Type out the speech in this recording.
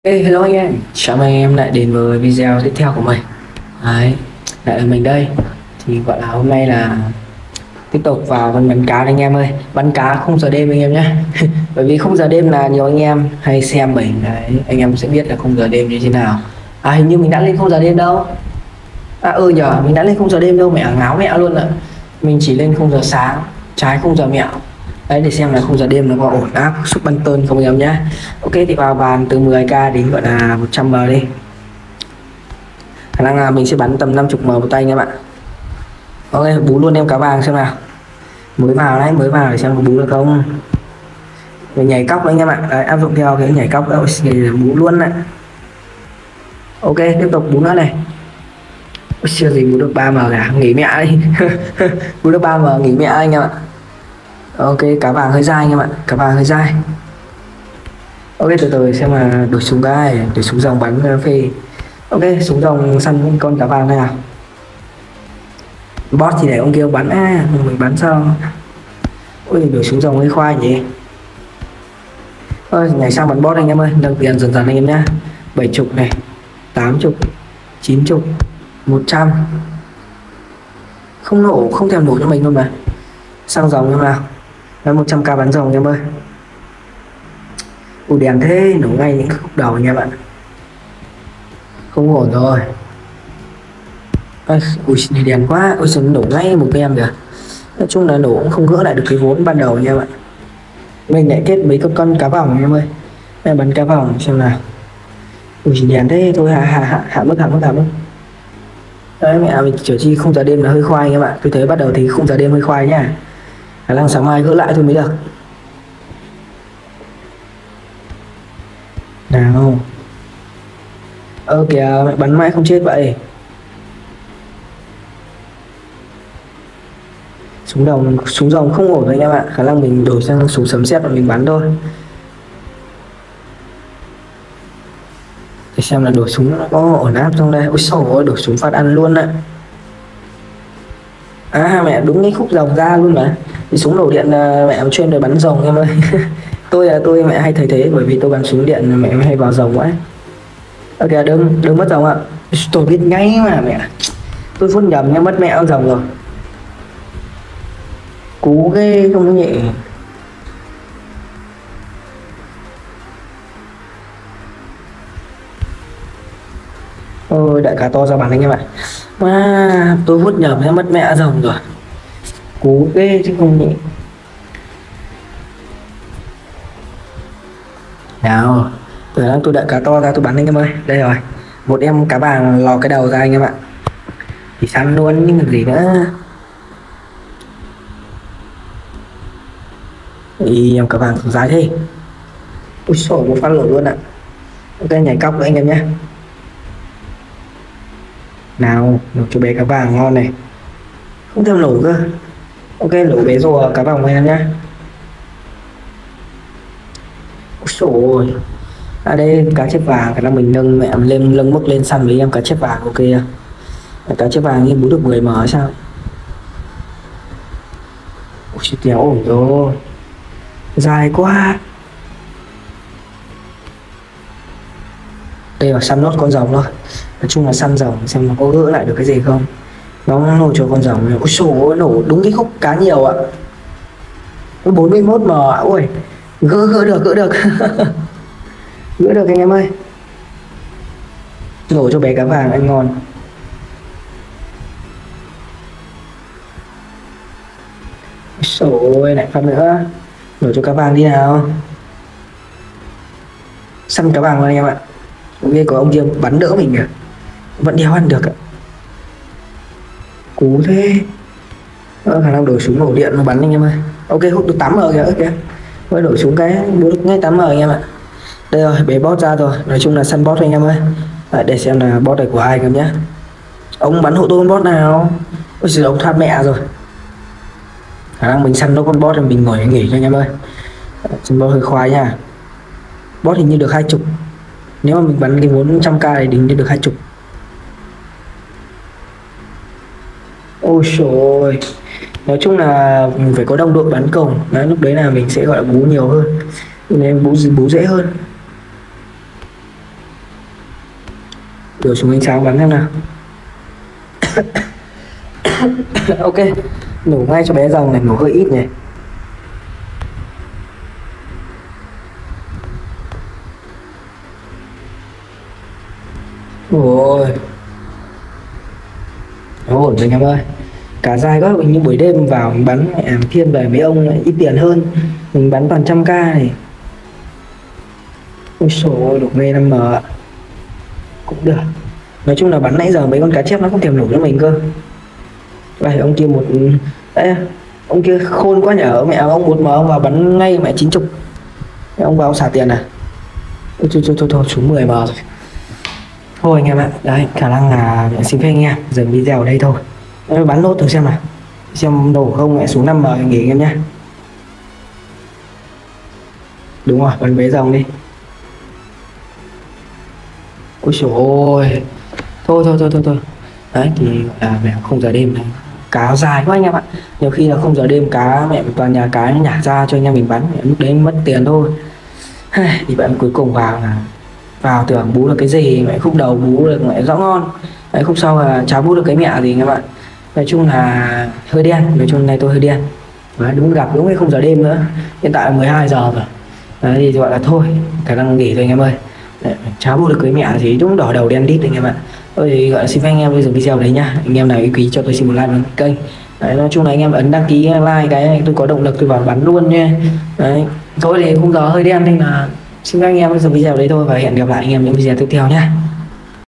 Hey, hello anh em, chào mừng anh em lại đến với video tiếp theo của mình. Đấy, lại là mình đây. Thì gọi là hôm nay là tiếp tục vào bắn cá anh em ơi. Bắn cá không giờ đêm anh em nhé. Bởi vì không giờ đêm là nhiều anh em hay xem mình đấy, anh em sẽ biết là không giờ đêm như thế nào. À, hình như mình đã lên không giờ đêm đâu. À nhờ, mình đã lên không giờ đêm đâu, mẹ ngáo mẹ luôn ạ. Mình chỉ lên không giờ sáng, trái không giờ mẹo. Đấy, để xem là không giờ đêm nó có ổn áp xúc băng tơn không em nhé. Ok, thì vào bàn từ 10k đến gọi là 100m đi. Khả năng là mình sẽ bắn tầm 50m một tay nha bạn. Ok, bú luôn em cá vàng xem nào. Mới vào đấy, mới vào để xem có bú được không. Rồi nhảy cóc đấy anh em ạ. Đấy, áp dụng theo cái nhảy cóc đó thì bú luôn đấy. Ok, tiếp tục bú nữa này. Ôi, chưa gì bú được 3m cả, nghỉ mẹ đi. Bú được 3m nghỉ mẹ anh em ạ. Ok, cá vàng hơi dai anh em ạ, cá vàng hơi dai. Ok, từ từ xem mà đổi súng cái để súng dòng bắn phê. Ok, súng dòng săn con cá vàng này nào. Bot thì để ông kia bắn mình bắn sao. Ôi, đổi súng dòng hơi khoai nhỉ. Ơi, nhảy sang bắn bot anh em ơi, nâng tiền dần dần anh em nhá. 70 này, 80, 90, 100. Không nổ, không thèm nổ cho mình luôn mà. Sang dòng em nào. Đấy, 100k bắn dòng em ơi. Ui, đèn thế, nổ ngay những khúc đầu nha bạn. Không ổn rồi. Ui, đèn quá. Ui, sao nổ ngay một cái em kìa. Nói chung là nổ cũng không gỡ lại được cái vốn ban đầu nha bạn. Mình lại kết mấy con cá vòng em ơi. Em bắn cá vòng xem nào. Ui, đèn thế thôi, hạ mức. Đấy, mẹ mình kiểu chi không giờ đêm là hơi khoai các bạn. Tôi thấy bắt đầu thì không giờ đêm hơi khoai nhá. Khả năng sáng mai gỡ lại thôi mới được. Nào. Kìa, mẹ bắn mãi không chết vậy. Súng dòng không ổn đấy em ạ. Khả năng mình đổi sang súng sấm sét và mình bắn thôi. Để xem là đổi súng nó có ổn áp trong đây. Ôi xổ ơi, đổi súng phát ăn luôn ạ. À mẹ, đúng cái khúc dòng ra luôn mà. Thì súng nổ điện là mẹ chuyên để bắn dòng em ơi. tôi mẹ hay thấy thế, bởi vì tôi bắn súng điện mẹ hay vào dòng quá. Ok, đừng mất dòng ạ. Tôi biết ngay mà mẹ. Tôi phun nhầm nhưng mất mẹ dòng rồi. Cú ghê không có nhẹ. Ôi, đại cá to ra bắn anh em ạ. Mà tôi vuốt nhầm em mất mẹ rồng rồi. Cú ghê chứ không nhẹ. Nào, tôi đại cá to ra tôi bắn anh em ơi. Đây rồi, một em cá vàng lò cái đầu ra anh em ạ. Thì săn luôn nhưng làm gì nữa. Ý, em cá vàng dài thế. Ui sổ, một phát nổ luôn ạ. Ok, nhảy cóc với anh em nhé. Nào, nổ cho bé cá vàng ngon này. Không theo nổ cơ. Ok, nổ bé rùa cá vàng với em nhé. Ôi xồi. À đây cá chép vàng, khả năng mình nâng mẹ lên nâng mức lên săn với em cá chép vàng. Ok, cá chép vàng em bú được 10m hay sao. Ôi kéo ổn rồi, dài quá. Đây là săn nốt con rồng thôi. Nói chung là săn rồng xem nó có gỡ lại được cái gì không. Nó nổ cho con rồng này. Ôi xổ, nổ đúng cái khúc cá nhiều ạ. 41m ạ. Ui, gỡ được gỡ được. Gỡ được anh em ơi. Nổ cho bé cá vàng anh ngon. Ôi lại phát nữa. Nổ cho cá vàng đi nào. Săn cá vàng luôn anh em ạ. Ok, có ông kia bắn đỡ mình kìa. Vẫn đeo ăn được ạ. Cú thế. Khả năng đổi súng nổ điện nó bắn anh em ơi. Ok, hút được 8m kìa. Ok, mới đổi súng cái bố được ngay 8m anh em ạ. Đây rồi, bé bot ra rồi. Nói chung là săn bot anh em ơi. Để xem là bot này của ai cơ nhá. Ông bắn hộ tôi con bot nào. Ôi giời, ông thoát mẹ rồi. Khả năng mình săn nó con bot thì mình ngồi nghỉ cho anh em ơi. Săn bot hơi khoai nha. Bot hình như được 20. Nếu mà mình bắn cái 400k này đỉnh được 20. Ôi trời. Nói chung là mình phải có đồng đội bắn cùng. Đấy, lúc đấy là mình sẽ gọi là bú nhiều hơn, nên bú dễ hơn. đổ xuống ánh sáng bắn xem nào. Ok, nổ ngay cho bé rồng này, nổ hơi ít nhỉ. Ôi, ổn rồi anh em ơi. Cá dài quá, mình như buổi đêm vào mình bắn thiên về mấy ông lại ít tiền hơn, mình bắn toàn 100k này. Ôi xồi, đục nghe 5M ạ. Cũng được. Nói chung là bắn nãy giờ mấy con cá chép nó không thèm nổ cho mình cơ. Vậy ông kia một đấy, ông kia khôn quá nhở, mẹ ông 1M ông vào bắn ngay mẹ 90. Ông vào ông xả tiền à? Ôi thôi xuống 10M rồi. Thôi anh em ạ, đấy khả năng là xin phép anh em dừng video ở đây thôi. Em bắn nốt thử xem nào, xem nổ không, mẹ xuống 5M nghỉ anh em nhé. Đúng rồi, bắn bé rồng đi. Ôi trời ơi, thôi. Đấy thì gọi là mẹ không giờ đêm này, cá dài quá anh em ạ. Nhiều khi là không giờ đêm cá mẹ toàn nhà cái nó nhả ra cho anh em mình bắn, lúc đấy mất tiền thôi. Thì bạn cuối cùng vào là vào tưởng bú được cái gì, mẹ khúc đầu bú được mẹ rõ ngon, đấy khúc sau là chả bú được cái mẹ gì các bạn. Nói chung là hơi đen, nói chung này tôi hơi đen. Đấy, đúng gặp đúng cái không giờ đêm nữa, hiện tại là 12 giờ rồi. Đấy thì gọi là thôi khả năng nghỉ thôi anh em ơi. Chả bú được cái mẹ gì, đúng đỏ đầu đen đít anh em ạ. Tôi thì gọi là xin phép anh em bây giờ video đấy nhá. Anh em nào yêu quý cho tôi xin một like vào kênh. Đấy, nói chung là anh em ấn đăng ký like cái này tôi có động lực tôi vào bắn luôn nha. Đấy, thôi thì khung giờ hơi đen nên là xin phép anh em bây giờ video đấy thôi, và hẹn gặp lại anh em những video tiếp theo nhá.